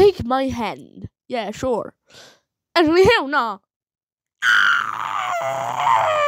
shake my hand. Yeah, sure. Actually, hell no.